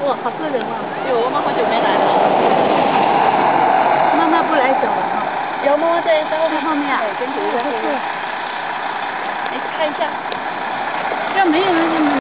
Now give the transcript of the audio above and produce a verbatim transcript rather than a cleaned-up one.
哇，好多人啊！ 有我们好久没来了。 妈妈不来走了哈。 有妈妈在在后面。 在后面啊。 对，跟姐姐在后面。你看一下。 要没有人就没。